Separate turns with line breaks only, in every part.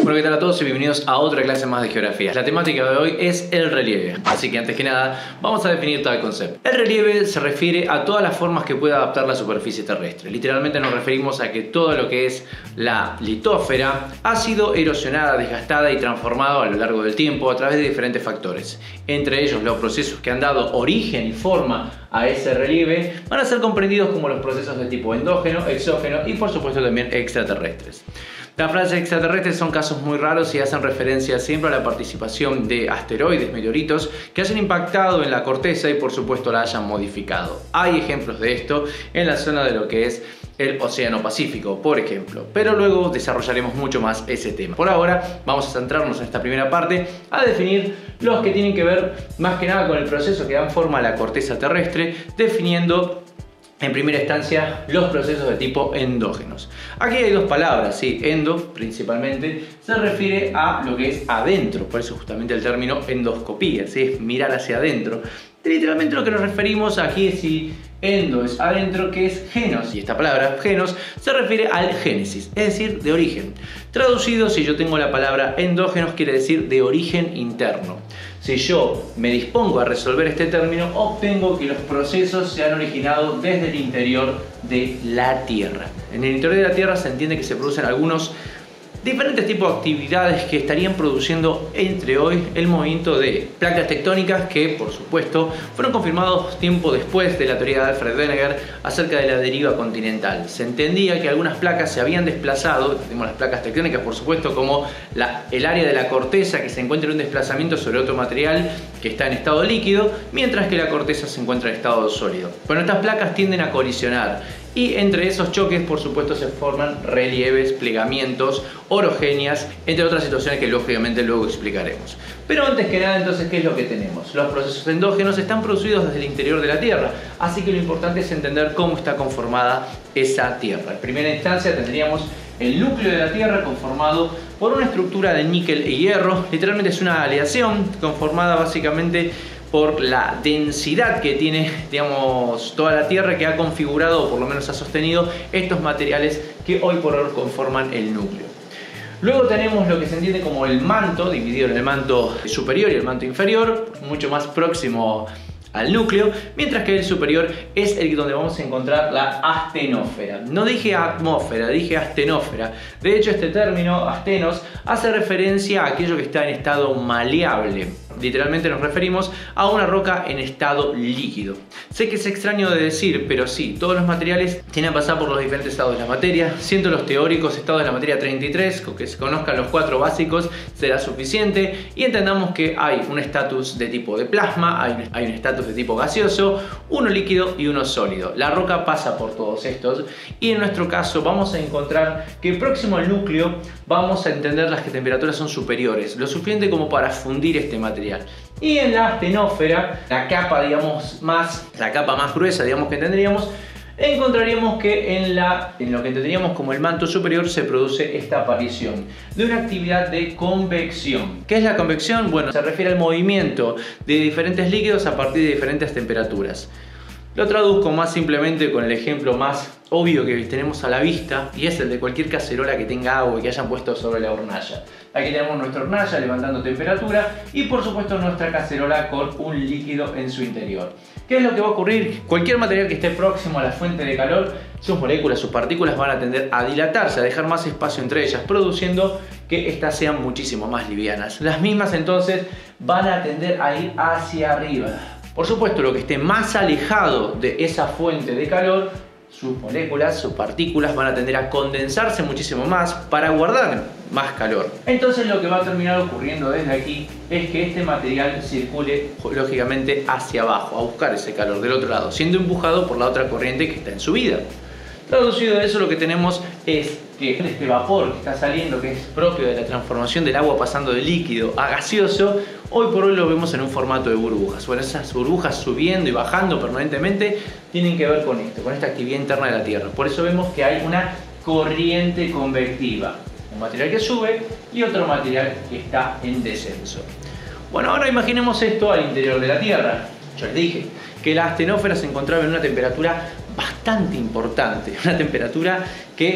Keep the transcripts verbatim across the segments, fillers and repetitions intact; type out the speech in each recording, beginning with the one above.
Bueno, ¿qué tal a todos y bienvenidos a otra clase más de geografía? La temática de hoy es el relieve, así que antes que nada vamos a definir tal concepto. El relieve se refiere a todas las formas que puede adaptar la superficie terrestre. Literalmente nos referimos a que todo lo que es la litósfera ha sido erosionada, desgastada y transformada a lo largo del tiempo a través de diferentes factores. Entre ellos, los procesos que han dado origen y forma a ese relieve van a ser comprendidos como los procesos de tipo endógeno, exógeno y por supuesto también extraterrestres. Las frases extraterrestres son casos muy raros y hacen referencia siempre a la participación de asteroides, meteoritos que hayan impactado en la corteza y por supuesto la hayan modificado. Hay ejemplos de esto en la zona de lo que es el Océano Pacífico, por ejemplo, pero luego desarrollaremos mucho más ese tema. Por ahora vamos a centrarnos en esta primera parte a definir los que tienen que ver más que nada con el proceso que dan forma a la corteza terrestre, definiendo en primera instancia los procesos de tipo endógenos. Aquí hay dos palabras, sí, endo principalmente se refiere a lo que es adentro, por eso justamente el término endoscopía, ¿sí? Es mirar hacia adentro. Literalmente lo que nos referimos aquí es si endo es adentro, que es genos, y esta palabra genos se refiere al génesis, es decir, de origen. Traducido, si yo tengo la palabra endógenos, quiere decir de origen interno. Si yo me dispongo a resolver este término, obtengo que los procesos se han originado desde el interior de la Tierra. En el interior de la Tierra se entiende que se producen algunos diferentes tipos de actividades que estarían produciendo entre hoy el movimiento de placas tectónicas que, por supuesto, fueron confirmados tiempo después de la teoría de Alfred Wegener acerca de la deriva continental. Se entendía que algunas placas se habían desplazado, tenemos las placas tectónicas, por supuesto, como la, el área de la corteza que se encuentra en un desplazamiento sobre otro material que está en estado líquido, mientras que la corteza se encuentra en estado sólido. Bueno, estas placas tienden a colisionar. Y entre esos choques, por supuesto, se forman relieves, plegamientos, orogenias, entre otras situaciones que lógicamente luego explicaremos. Pero antes que nada, entonces, ¿qué es lo que tenemos? Los procesos endógenos están producidos desde el interior de la Tierra, así que lo importante es entender cómo está conformada esa Tierra. En primera instancia tendríamos el núcleo de la Tierra conformado por una estructura de níquel y hierro. Literalmente es una aleación conformada básicamente por la densidad que tiene, digamos, toda la Tierra, que ha configurado o por lo menos ha sostenido estos materiales que hoy por hoy conforman el núcleo. Luego tenemos lo que se entiende como el manto, dividido en el manto superior y el manto inferior, mucho más próximo al núcleo, mientras que el superior es el donde vamos a encontrar la astenósfera. No dije atmósfera, dije astenósfera. De hecho, este término, astenos, hace referencia a aquello que está en estado maleable. Literalmente nos referimos a una roca en estado líquido. Sé que es extraño de decir, pero sí, todos los materiales tienen que pasar por los diferentes estados de la materia. Siendo los teóricos estados de la materia treinta y tres, con que se conozcan los cuatro básicos será suficiente, y entendamos que hay un estatus de tipo de plasma, hay, hay un estatus de tipo gaseoso, uno líquido y uno sólido. La roca pasa por todos estos, y en nuestro caso vamos a encontrar que próximo al núcleo vamos a entender las que temperaturas son superiores, lo suficiente como para fundir este material. Y en la astenósfera, la capa, digamos, más, la capa más gruesa, digamos, que tendríamos, encontraríamos que en, la, en lo que entenderíamos como el manto superior se produce esta aparición de una actividad de convección. ¿Qué es la convección? Bueno, se refiere al movimiento de diferentes líquidos a partir de diferentes temperaturas. Lo traduzco más simplemente con el ejemplo más obvio que tenemos a la vista, y es el de cualquier cacerola que tenga agua y que hayan puesto sobre la hornalla. Aquí tenemos nuestra hornalla levantando temperatura y por supuesto nuestra cacerola con un líquido en su interior. ¿Qué es lo que va a ocurrir? Cualquier material que esté próximo a la fuente de calor, sus moléculas, sus partículas van a tender a dilatarse, a dejar más espacio entre ellas, produciendo que éstas sean muchísimo más livianas. Las mismas entonces van a tender a ir hacia arriba. Por supuesto, lo que esté más alejado de esa fuente de calor, sus moléculas, sus partículas van a tender a condensarse muchísimo más para guardar más calor. Entonces lo que va a terminar ocurriendo desde aquí es que este material circule lógicamente hacia abajo, a buscar ese calor del otro lado, siendo empujado por la otra corriente que está en subida. Traducido de eso, lo que tenemos es que este vapor que está saliendo, que es propio de la transformación del agua pasando de líquido a gaseoso, hoy por hoy lo vemos en un formato de burbujas. Bueno, esas burbujas subiendo y bajando permanentemente tienen que ver con esto, con esta actividad interna de la Tierra. Por eso vemos que hay una corriente convectiva, un material que sube y otro material que está en descenso. Bueno, ahora imaginemos esto al interior de la Tierra. Yo les dije que la astenósfera se encontraba en una temperatura bastante importante, una temperatura que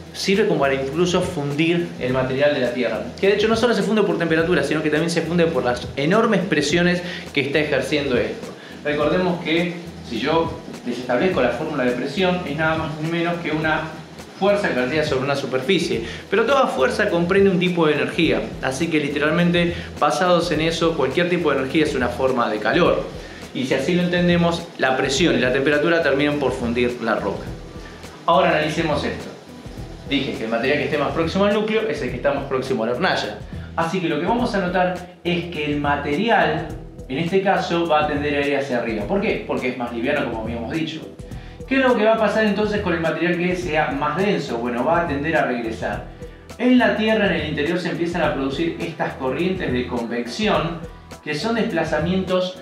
sirve como para incluso fundir el material de la Tierra, que de hecho no solo se funde por temperatura, sino que también se funde por las enormes presiones que está ejerciendo esto. Recordemos que si yo les establezco la fórmula de presión, es nada más ni menos que una fuerza ejercida sobre una superficie, pero toda fuerza comprende un tipo de energía, así que literalmente basados en eso, cualquier tipo de energía es una forma de calor, y si así lo entendemos, la presión y la temperatura terminan por fundir la roca. Ahora analicemos esto. Dije que el material que esté más próximo al núcleo es el que está más próximo a la hornalla, así que lo que vamos a notar es que el material en este caso va a tender a ir hacia arriba. ¿Por qué? Porque es más liviano, como habíamos dicho. ¿Qué es lo que va a pasar entonces con el material que sea más denso? Bueno, va a tender a regresar. En la Tierra, en el interior, se empiezan a producir estas corrientes de convección que son desplazamientos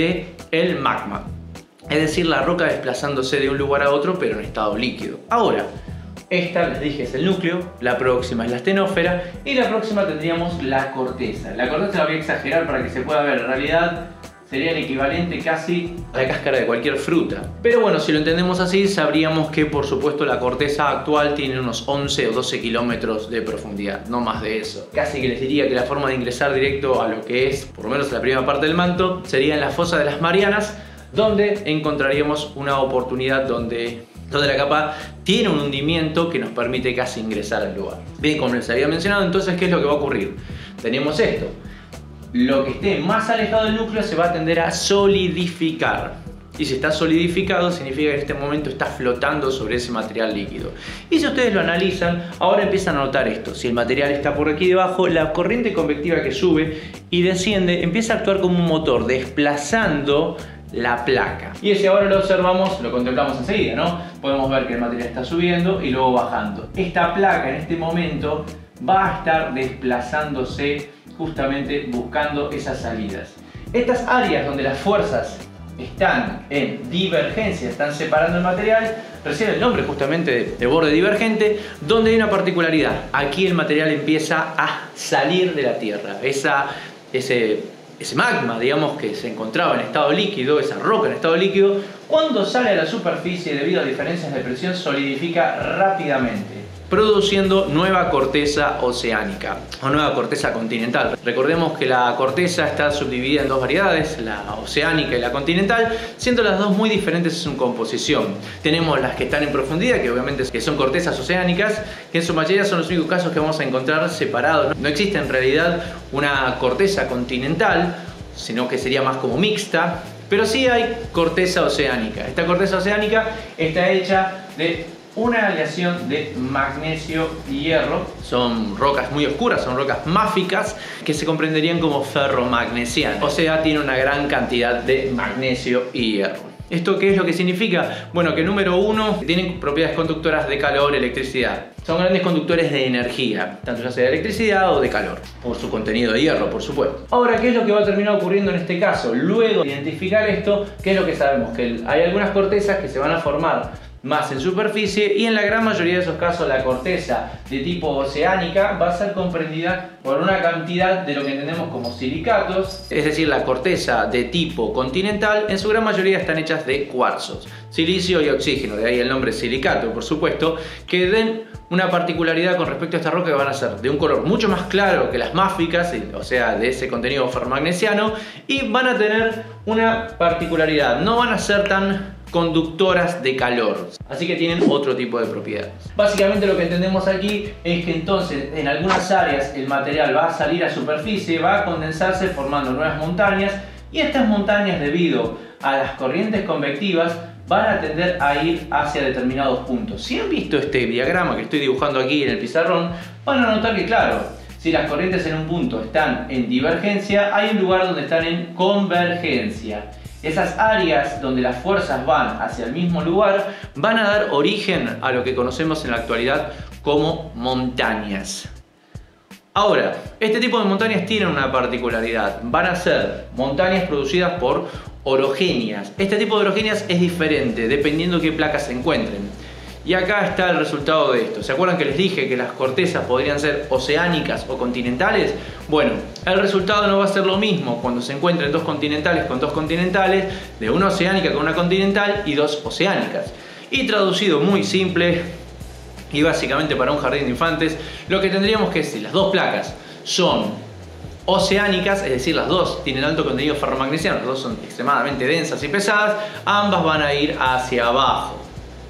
del magma. Es decir, la roca desplazándose de un lugar a otro, pero en estado líquido. Ahora, esta, les dije, es el núcleo, la próxima es la astenósfera y la próxima tendríamos la corteza. La corteza la voy a exagerar para que se pueda ver. En realidad sería el equivalente casi a la cáscara de cualquier fruta. Pero bueno, si lo entendemos así, sabríamos que por supuesto la corteza actual tiene unos once o doce kilómetros de profundidad, no más de eso. Casi que les diría que la forma de ingresar directo a lo que es, por lo menos la primera parte del manto, sería en la fosa de las Marianas, donde encontraríamos una oportunidad donde... donde la capa tiene un hundimiento que nos permite casi ingresar al lugar. Bien, como les había mencionado, entonces, ¿qué es lo que va a ocurrir? Tenemos esto. Lo que esté más alejado del núcleo se va a tender a solidificar. Y si está solidificado, significa que en este momento está flotando sobre ese material líquido. Y si ustedes lo analizan, ahora empiezan a notar esto. Si el material está por aquí debajo, la corriente convectiva que sube y desciende empieza a actuar como un motor, desplazando la placa. Y si ahora lo observamos, lo contemplamos enseguida, ¿no? Podemos ver que el material está subiendo y luego bajando. Esta placa en este momento va a estar desplazándose justamente buscando esas salidas. Estas áreas donde las fuerzas están en divergencia, están separando el material, recibe el nombre justamente de, de borde divergente, donde hay una particularidad. Aquí el material empieza a salir de la Tierra. Esa, ese... ese magma, digamos, que se encontraba en estado líquido, esa roca en estado líquido, cuando sale a la superficie debido a diferencias de presión, solidifica rápidamente, produciendo nueva corteza oceánica o nueva corteza continental. Recordemos que la corteza está subdividida en dos variedades, la oceánica y la continental, siendo las dos muy diferentes en su composición. Tenemos las que están en profundidad, que obviamente que son cortezas oceánicas, que en su mayoría son los únicos casos que vamos a encontrar separados. No existe en realidad una corteza continental, sino que sería más como mixta, pero sí hay corteza oceánica. Esta corteza oceánica está hecha de una aleación de magnesio y hierro. Son rocas muy oscuras, son rocas máficas que se comprenderían como ferromagnesianas. O sea, tiene una gran cantidad de magnesio y hierro. ¿Esto qué es lo que significa? Bueno, que número uno, tienen propiedades conductoras de calor, electricidad. Son grandes conductores de energía, tanto ya sea de electricidad o de calor, por su contenido de hierro, por supuesto. Ahora, ¿qué es lo que va a terminar ocurriendo en este caso? Luego de identificar esto, ¿qué es lo que sabemos? Que hay algunas cortezas que se van a formar más en superficie y en la gran mayoría de esos casos la corteza de tipo oceánica va a ser comprendida por una cantidad de lo que entendemos como silicatos, es decir, la corteza de tipo continental en su gran mayoría están hechas de cuarzos, silicio y oxígeno, de ahí el nombre silicato, por supuesto, que den una particularidad con respecto a esta roca, que van a ser de un color mucho más claro que las máficas, o sea, de ese contenido ferromagnesiano, y van a tener una particularidad, no van a ser tan conductoras de calor, así que tienen otro tipo de propiedades. Básicamente lo que entendemos aquí es que entonces en algunas áreas el material va a salir a superficie, va a condensarse formando nuevas montañas, y estas montañas, debido a las corrientes convectivas, van a tender a ir hacia determinados puntos. Si han visto este diagrama que estoy dibujando aquí en el pizarrón, van a notar que, claro, si las corrientes en un punto están en divergencia, hay un lugar donde están en convergencia. Esas áreas donde las fuerzas van hacia el mismo lugar van a dar origen a lo que conocemos en la actualidad como montañas. Ahora, este tipo de montañas tienen una particularidad. Van a ser montañas producidas por orogenias. Este tipo de orogenias es diferente dependiendo qué placas se encuentren. Y acá está el resultado de esto. ¿Se acuerdan que les dije que las cortezas podrían ser oceánicas o continentales? Bueno, el resultado no va a ser lo mismo cuando se encuentren dos continentales con dos continentales, de una oceánica con una continental y dos oceánicas. Y traducido muy simple, Y básicamente para un jardín de infantes lo que tendríamos que decir, las dos placas son oceánicas, es decir, las dos tienen alto contenido ferromagnesiano, las dos son extremadamente densas y pesadas, ambas van a ir hacia abajo.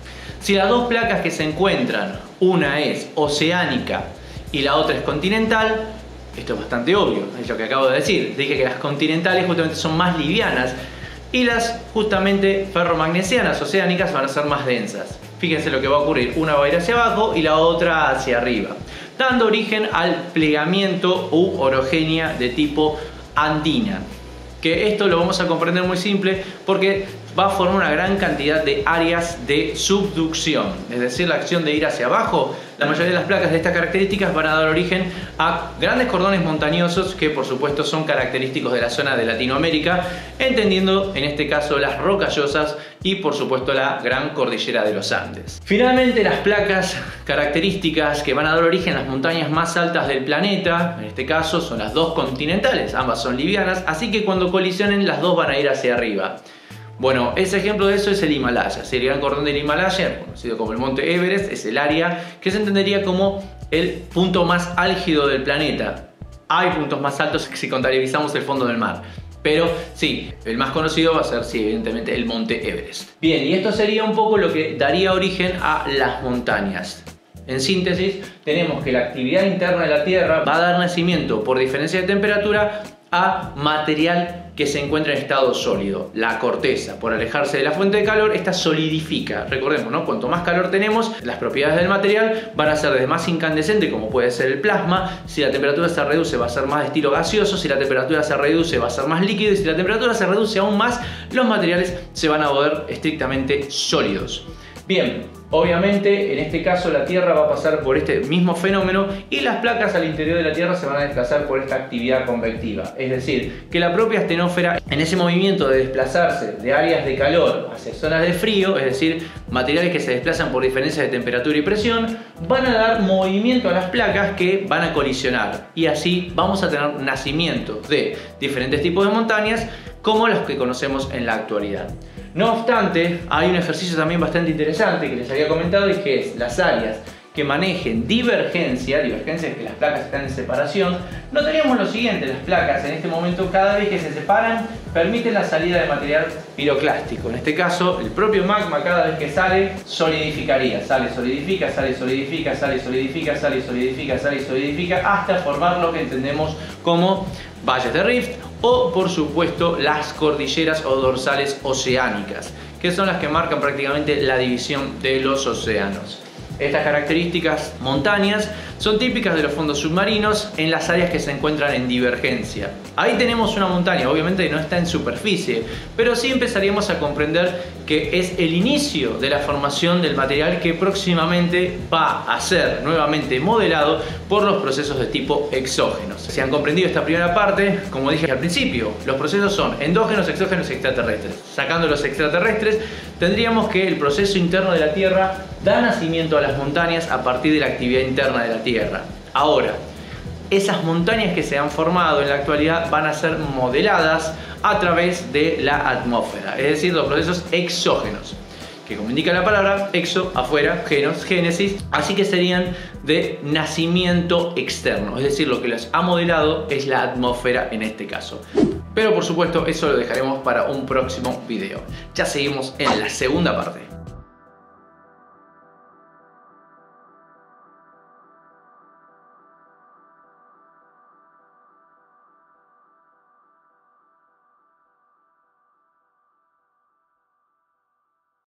Si las dos placas que se encuentran, una es oceánica y la otra es continental, esto es bastante obvio, es lo que acabo de decir. Dije que las continentales justamente son más livianas y las justamente ferromagnesianas oceánicas van a ser más densas. Fíjense lo que va a ocurrir, una va a ir hacia abajo y la otra hacia arriba, dando origen al plegamiento u orogenia de tipo andina. Que esto lo vamos a comprender muy simple porque va a formar una gran cantidad de áreas de subducción, es decir, la acción de ir hacia abajo. La mayoría de las placas de estas características van a dar origen a grandes cordones montañosos que por supuesto son característicos de la zona de Latinoamérica, entendiendo en este caso las rocallosas y por supuesto la gran cordillera de los Andes. Finalmente, las placas características que van a dar origen a las montañas más altas del planeta, en este caso son las dos continentales, ambas son livianas, así que cuando colisionen las dos van a ir hacia arriba. Bueno, ese ejemplo de eso es el Himalaya. El gran cordón del Himalaya, conocido como el monte Everest, es el área que se entendería como el punto más álgido del planeta. Hay puntos más altos si contabilizamos el fondo del mar, pero sí, el más conocido va a ser, sí, evidentemente, el monte Everest. Bien, y esto sería un poco lo que daría origen a las montañas. En síntesis, tenemos que la actividad interna de la Tierra va a dar nacimiento, por diferencia de temperatura, a material que se encuentra en estado sólido. La corteza, por alejarse de la fuente de calor, esta solidifica. Recordemos, ¿no? Cuanto más calor tenemos, las propiedades del material van a ser desde más incandescente, como puede ser el plasma. Si la temperatura se reduce, va a ser más de estilo gaseoso. Si la temperatura se reduce, va a ser más líquido. Y si la temperatura se reduce aún más, los materiales se van a volver estrictamente sólidos. Bien, obviamente en este caso la Tierra va a pasar por este mismo fenómeno y las placas al interior de la Tierra se van a desplazar por esta actividad convectiva. Es decir, que la propia astenósfera, en ese movimiento de desplazarse de áreas de calor hacia zonas de frío, es decir, materiales que se desplazan por diferencias de temperatura y presión, van a dar movimiento a las placas que van a colisionar. Y así vamos a tener nacimiento de diferentes tipos de montañas como las que conocemos en la actualidad. No obstante, hay un ejercicio también bastante interesante que les había comentado, y que es las áreas que manejen divergencia, divergencia es que las placas están en separación. Notaríamos lo siguiente: las placas en este momento, cada vez que se separan, permiten la salida de material piroclástico. En este caso, el propio magma, cada vez que sale, solidificaría. Sale, solidifica, sale, solidifica, sale, solidifica, sale, solidifica, sale, solidifica, hasta formar lo que entendemos como valles de rift o, por supuesto, las cordilleras o dorsales oceánicas, que son las que marcan prácticamente la división de los océanos. Estas características montañas son típicas de los fondos submarinos en las áreas que se encuentran en divergencia. Ahí tenemos una montaña, obviamente no está en superficie, pero sí empezaríamos a comprender que es el inicio de la formación del material que próximamente va a ser nuevamente modelado por los procesos de tipo exógenos. Si han comprendido esta primera parte, como dije al principio, los procesos son endógenos, exógenos y extraterrestres. Sacando los extraterrestres, tendríamos que el proceso interno de la Tierra da nacimiento a las montañas a partir de la actividad interna de la Tierra. Ahora, esas montañas que se han formado en la actualidad van a ser modeladas a través de la atmósfera, es decir, los procesos exógenos, que como indica la palabra, exo, afuera, genos, génesis, así que serían de nacimiento externo, es decir, lo que los ha modelado es la atmósfera en este caso. Pero por supuesto eso lo dejaremos para un próximo video. Ya seguimos en la segunda parte.